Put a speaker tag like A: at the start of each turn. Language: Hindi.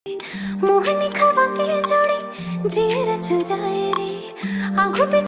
A: मोहनी खवा के जोड़ी जीर चुराए रे आँखों पे